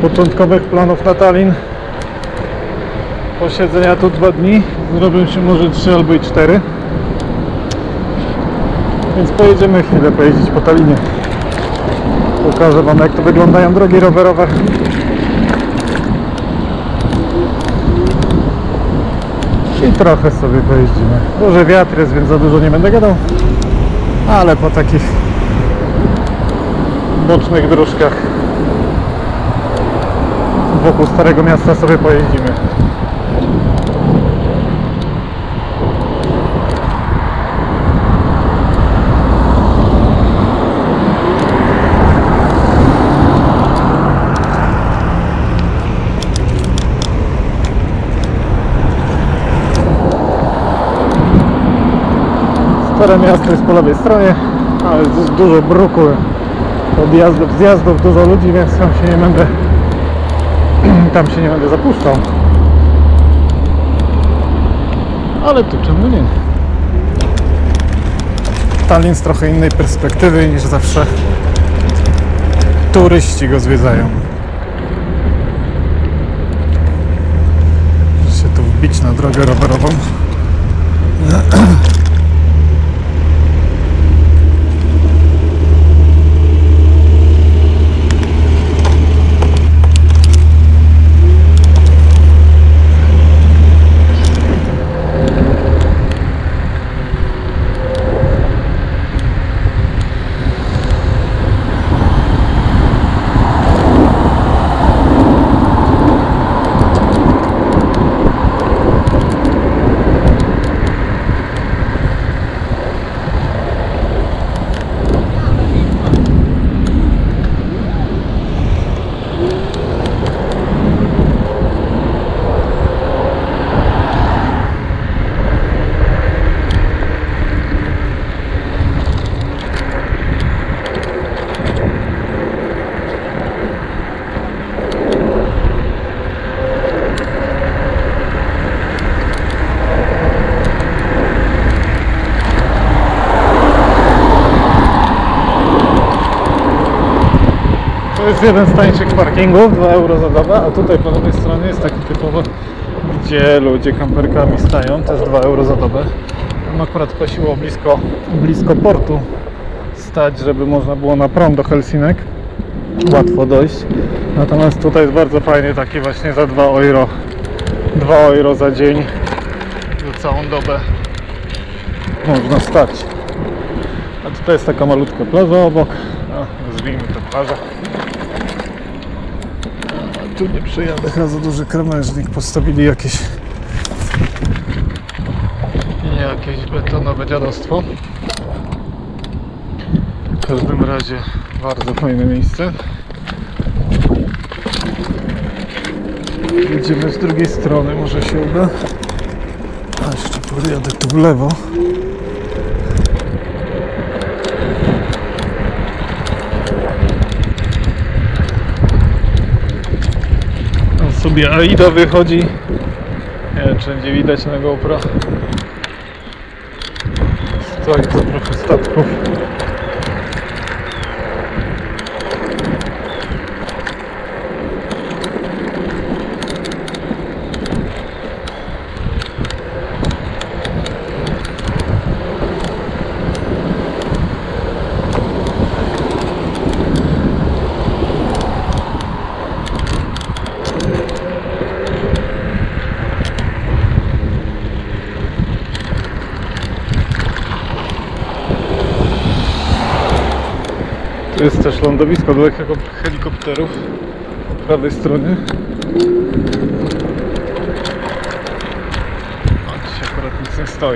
początkowych planów na Tallinn. Posiedzenia tu 2 dni, zrobią się może 3 albo i 4. Więc pojedziemy chwilę pojeździć po Tallinie. Pokażę wam, jak to wyglądają drogi rowerowe. I trochę sobie pojeździmy. Duży wiatr jest, więc za dużo nie będę gadał. Ale po takich bocznych dróżkach wokół Starego Miasta sobie pojeździmy. Stare Miasto jest po lewej stronie, ale jest dużo bruku, odjazdów, zjazdów, dużo ludzi, więc tam się nie będę zapuszczał. Ale tu czemu nie? Tallinn z trochę innej perspektywy niż zawsze turyści go zwiedzają. Muszę się tu wbić na drogę rowerową. To jest jeden z tańszych parkingów, 2 euro za dobę, a tutaj po lewej stronie jest taki typowy, gdzie ludzie kamperkami stają, to jest 2 euro za dobę. Tam akurat prosiło blisko portu stać, żeby można było na prom do Helsinek łatwo dojść. Natomiast tutaj jest bardzo fajnie, taki właśnie za 2 euro, 2 euro za dzień, za całą dobę można stać. A tutaj jest taka malutka plaża obok, nazwijmy to plaża. A tu nie przejadę, chyba za duży krawężnik, postawili jakieś betonowe dziadostwo. W każdym razie bardzo fajne miejsce. Jedziemy z drugiej strony, może się uda. A jeszcze podjadę tu w lewo. Tam sobie Aida wychodzi. Nie wiem, czy będzie widać na GoPro. Stoi tu trochę statków. Tu jest też lądowisko dla helikopterów po prawej stronie. A dzisiaj akurat nic nie stoi.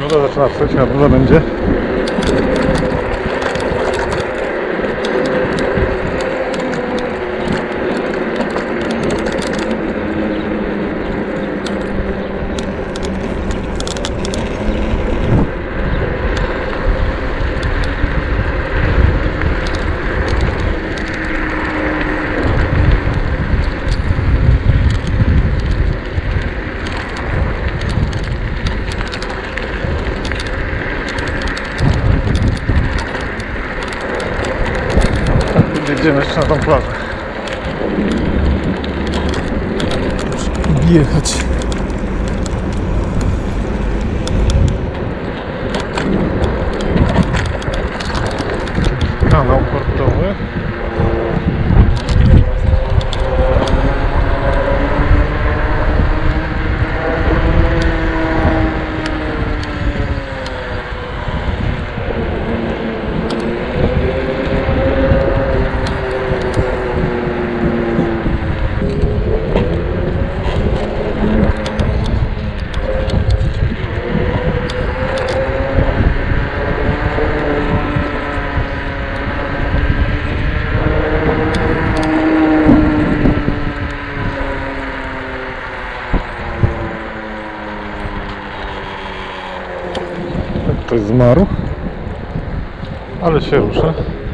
Woda zaczyna psuć, a woda będzie. Idziemy jeszcze na tą plażę. Jechać. Kanał portowy. Ktoś zmarł, ale się rusza.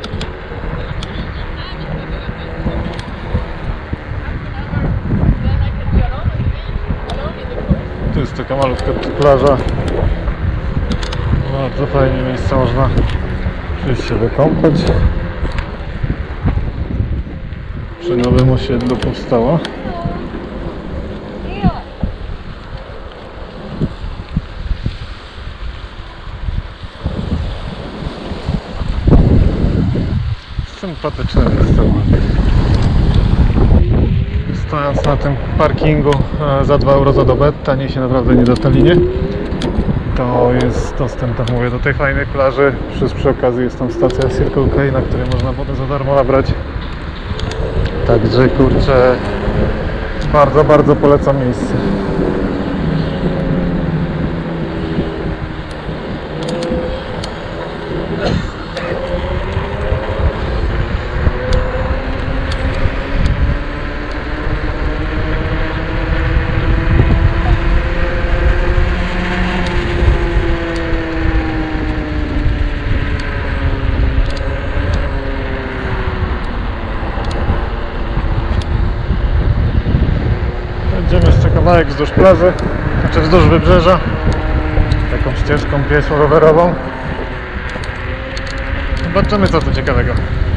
Tu jest taka malutka plaża. Bardzo fajnie miejsce, można przyjść się wykąpać. Przy nowym osiedlu powstała. Sympatyczne miejsce. Stojąc na tym parkingu za 2 euro za dobę, taniej się naprawdę nie da ta linie. To jest dostęp, tak mówię, do tej fajnej plaży. Przy okazji jest tam stacja Circle K, na której można wodę za darmo nabrać. Także kurczę, bardzo, bardzo polecam miejsce. Idziemy jeszcze kawałek wzdłuż plaży, znaczy wzdłuż wybrzeża, taką ścieżką pieszo-rowerową. Zobaczymy, co tu ciekawego.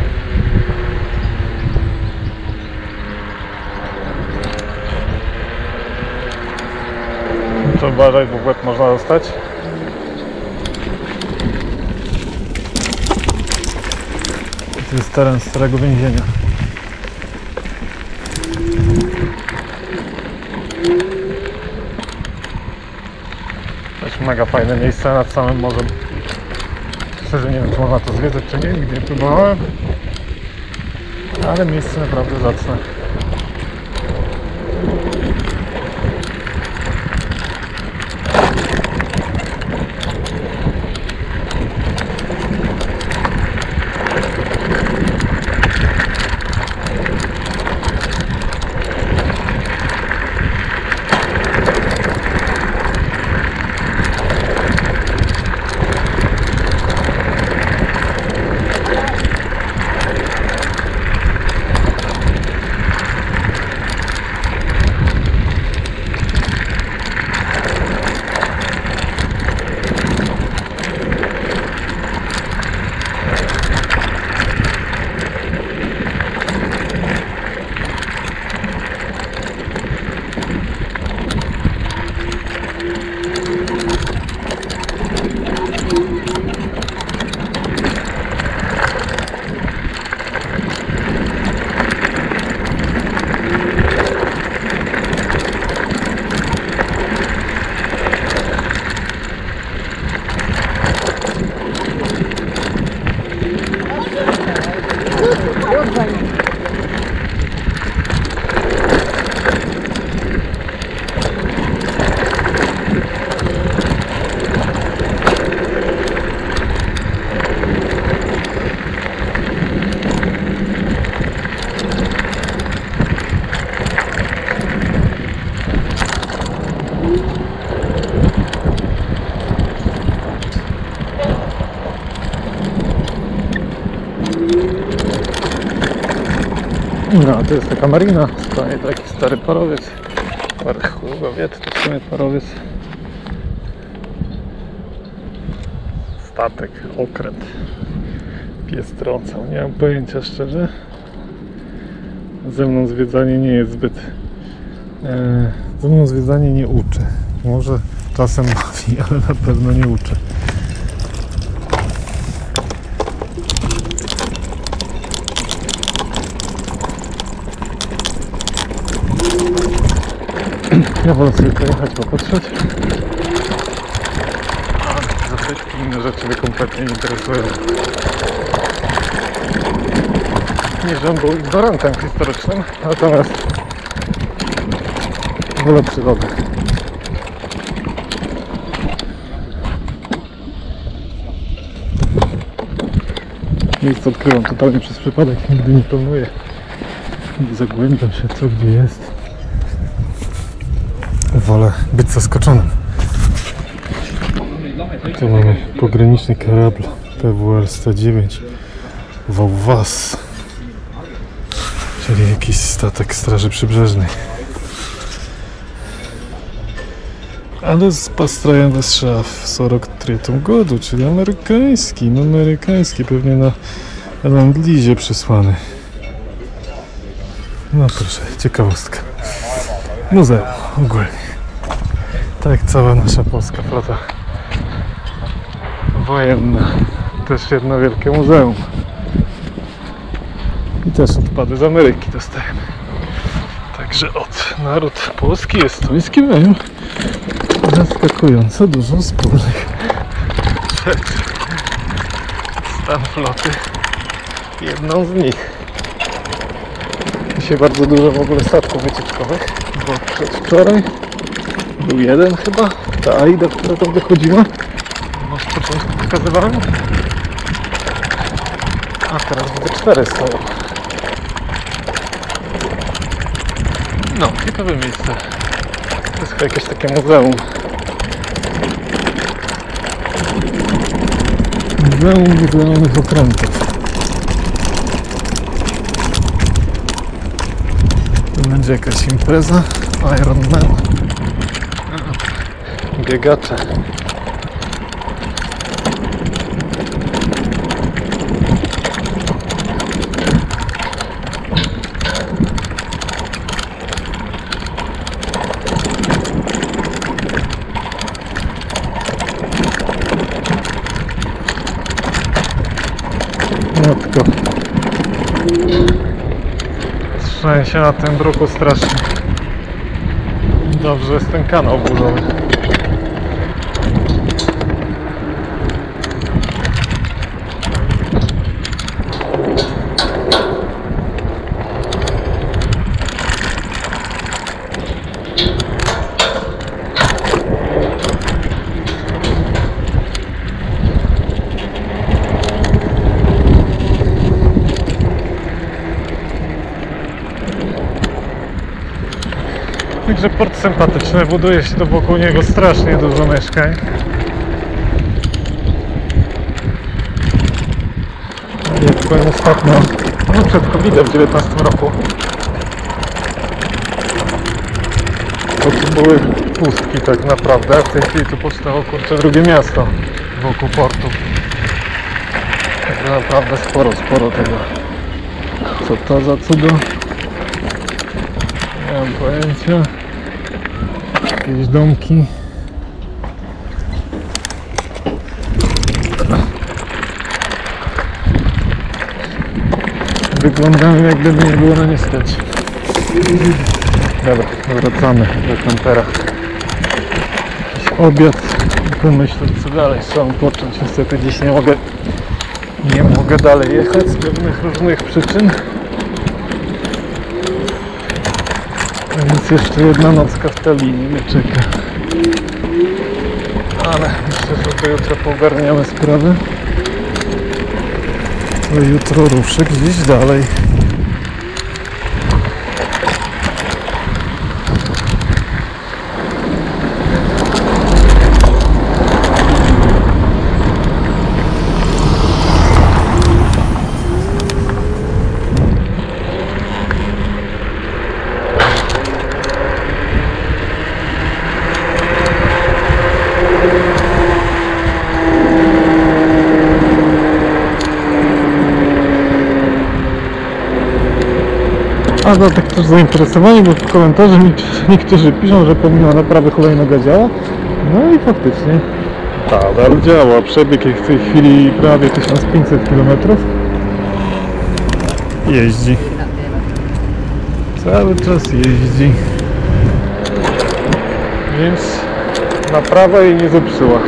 Muszę uważać, bo w łeb można dostać. To jest teren starego więzienia. Mega fajne miejsce nad samym morzem. Szczerze nie wiem, czy można to zwiedzać, czy nie, nigdy nie próbowałem. Ale miejsce naprawdę zacne. No, to jest taka marina, stoi taki stary parowiec. Parchłowiec, to w sumie parowiec. Statek, okręt. Pies trącał, nie mam pojęcia szczerze. Ze mną zwiedzanie nie jest zbyt... ze mną zwiedzanie nie uczy. Może czasem bawi, ale na pewno nie uczy. Ja wolę sobie pojechać, popatrzeć. A zabytki, inne rzeczy mnie kompletnie nie interesują. Nie, że on był ignorantem historycznym, natomiast wolę przyrodę. Miejsce odkrywam totalnie przez przypadek, nigdy nie planuję. Nie zagłębiam się, co gdzie jest. Wolę być zaskoczonym. Tu mamy pograniczny karabl PWR 109 Wałwas, czyli jakiś statek Straży Przybrzeżnej. Ale построен w 43 году, czyli amerykański, no amerykański, pewnie na Land-Leasie przysłany. No proszę, ciekawostka. Muzeum ogólnie. Tak jak cała nasza polska flota wojenna. Też jedno wielkie muzeum. I też odpady z Ameryki dostajemy. Także naród polski, estoński mają zaskakująco dużo wspólnych rzeczy. Stan floty jedną z nich. Dzisiaj bardzo dużo w ogóle statków wycieczkowych, bo przedwczoraj był jeden chyba, ta Aida, która tam wychodziła, no z początku pokazywałem, a teraz widzę 4 stoją. No, ciekawe miejsce. To jest chyba jakieś takie muzeum. Muzeum wyglądanych okrętów. To będzie jakaś impreza. Iron Man. Biegacze. Matko. Trzęsie na tym bruku strasznie. Dobrze jest ten kanał burzowy. Także port sympatyczny, buduje się to wokół niego strasznie dużo mieszkań. Jak byłem ostatnio, no przed COVID-em w 2019 roku, to były pustki tak naprawdę, a w tej chwili tu powstało kurczę drugie miasto wokół portu. Także naprawdę sporo tego. Co to za cudo? Nie mam pojęcia. Jakieś domki. Wyglądają jakby nie było na nie stać. Dobra, wracamy do kampera. Jakiś obiad. Pomyśleć co dalej, trzeba począć. Niestety dziś nie mogę dalej jechać z pewnych różnych przyczyn. Więc jeszcze jedna nocka w Tallinie mnie czeka. Ale myślę, że do jutra poogarniamy sprawę. To jutro ruszę gdzieś dalej. dla tych, którzy zainteresowani, bo w komentarzu niektórzy piszą, że pomimo naprawy hulajnoga działa. No i faktycznie nadal działa. Przebieg jest w tej chwili prawie 1500 km. Jeździ. Cały czas jeździ. Więc naprawa jej nie zepsuła.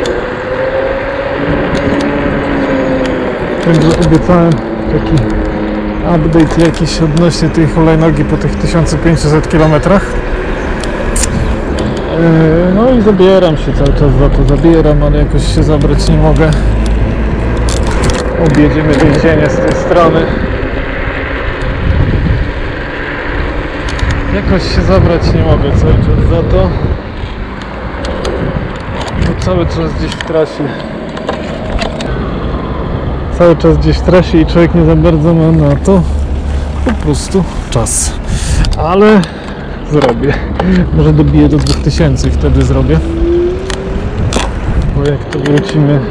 Także obiecałem taki update jakiś odnośnie tej hulajnogi po tych 1500 km. No i zabieram się cały czas za to, zabieram, ale jakoś się zabrać nie mogę. Objedziemy więzienie z tej strony. Jakoś się zabrać nie mogę cały czas za to. Bo cały czas gdzieś w trasie. Cały czas gdzieś w trasie i człowiek nie za bardzo ma na to po prostu czas. Ale zrobię. Może dobiję do 2000 i wtedy zrobię. Bo jak to wrócimy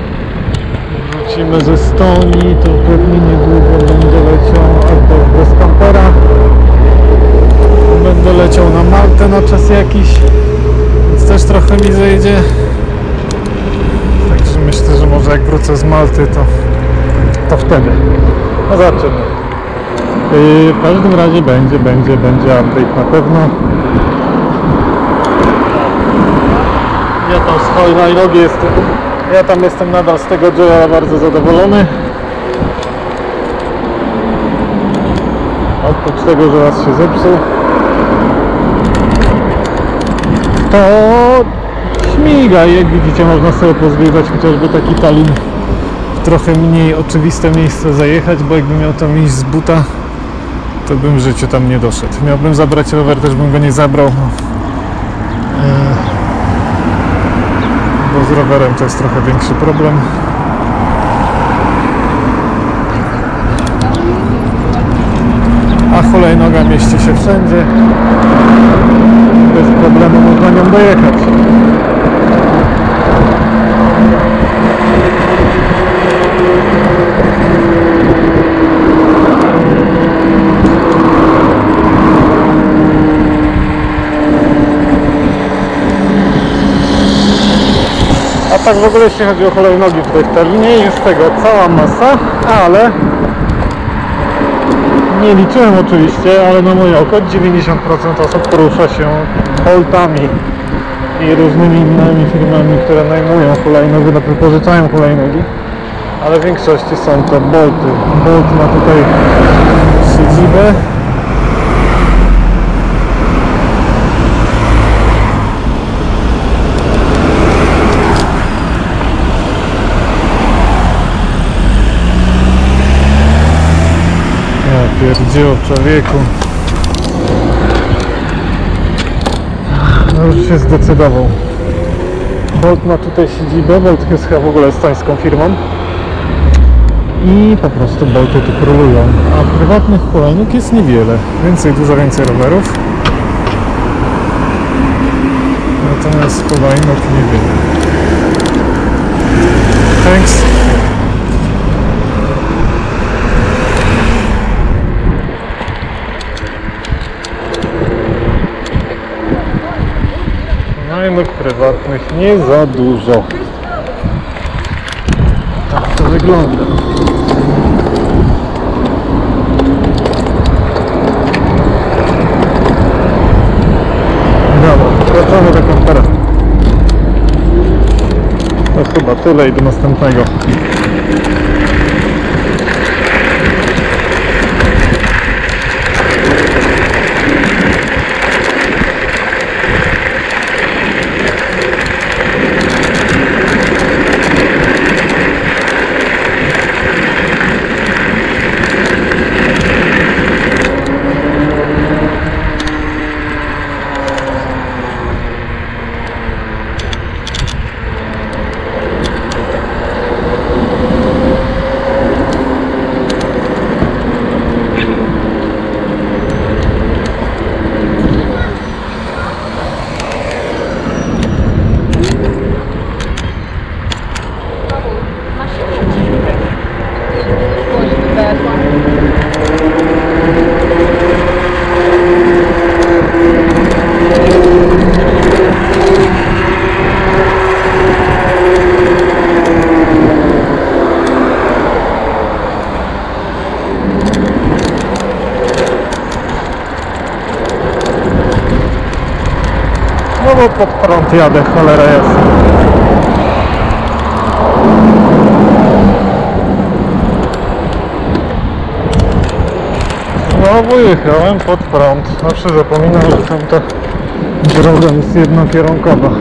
ze Estonii, to pewnie niedługo będę leciał albo bez kampera. Będę leciał na Maltę na czas jakiś, więc też trochę mi zejdzie. Także myślę, że może jak wrócę z Malty, to wtedy. No zobaczymy. W każdym razie będzie update na pewno. Ja tam z hulajnogi jestem. Ja tam jestem nadal z tego Joya bardzo zadowolony. Oprócz tego, że raz się zepsuł, to śmiga i jak widzicie można sobie pozwiedzać chociażby taki Tallinn, w trochę mniej oczywiste miejsce zajechać, bo jakbym miał tam iść z buta, to bym w życiu tam nie doszedł. Miałbym zabrać rower, też bym go nie zabrał, bo z rowerem to jest trochę większy problem. A hulajnoga mieści się wszędzie. Bez problemu można nią dojechać. A tak w ogóle jeśli chodzi o hulajnogi tutaj w Tallinie, jest tego cała masa, ale nie liczyłem oczywiście, ale na moje oko 90% osób porusza się Boltami i różnymi innymi firmami, które najmują hulajnogi, wypożyczają hulajnogi, ale w większości są to Bolty. Bolt ma tutaj siedzibę. Pierdziło człowieku. No już się zdecydował. Bolt ma tutaj siedzibę. Bolt jest chyba w ogóle estońską firmą. I po prostu Bolty tu królują. A prywatnych hulajnóg jest niewiele. Dużo więcej rowerów. Natomiast hulajnóg niewiele. Thanks. Hulajnóg prywatnych nie za dużo. Tak to wygląda. Dobra, wracamy do kampera. To chyba tyle i do następnego. No bo pod prąd jadę, cholera jasna. Znowu jechałem pod prąd. Zawsze zapominam, że tamta droga jest jednokierunkowa.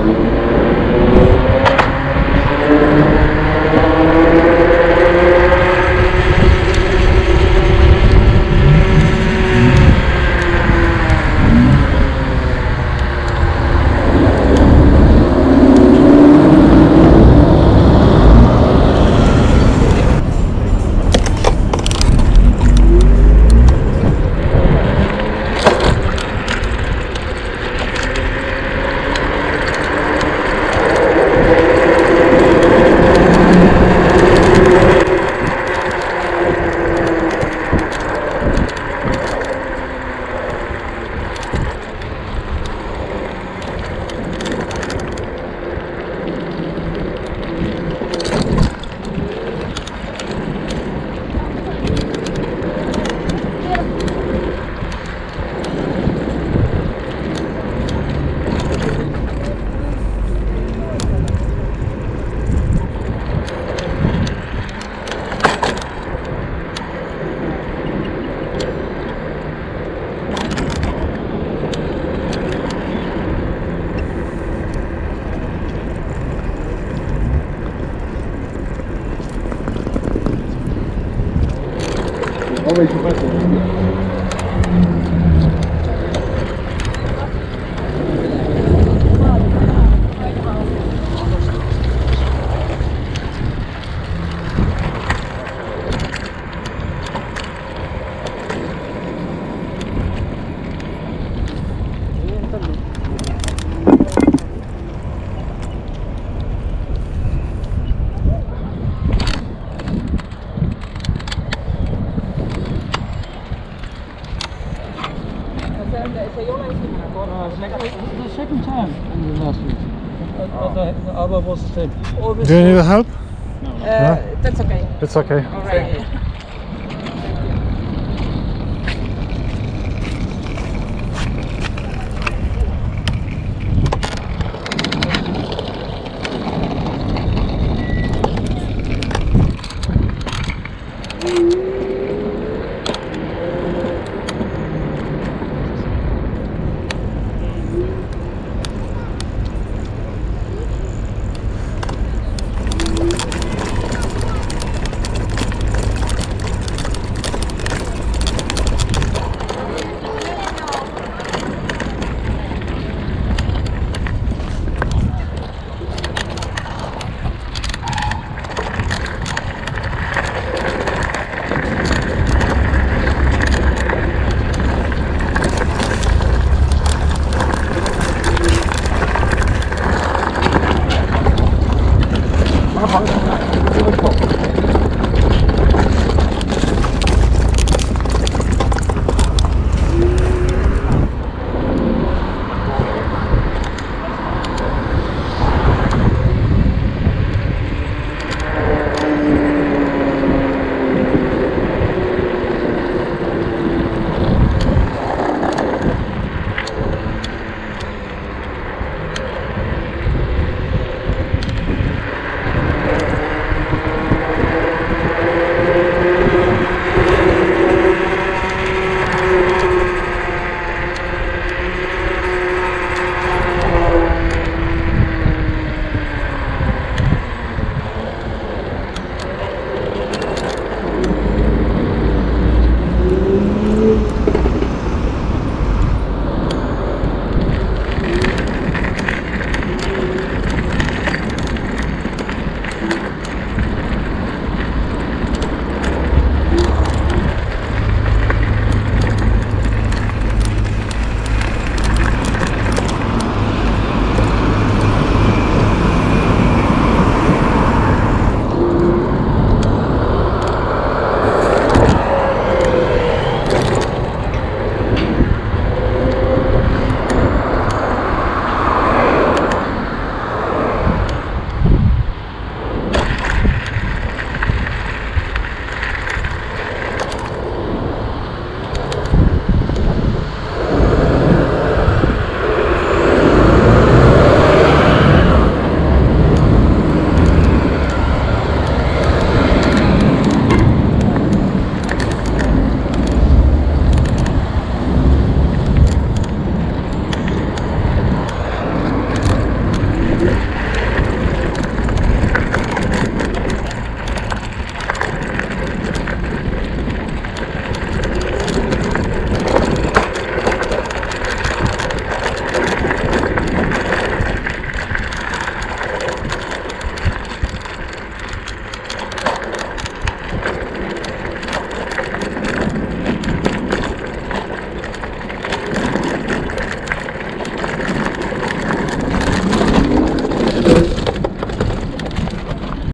The second time in the last week. The other was the same. Do you need help? That's okay. It's okay. All right.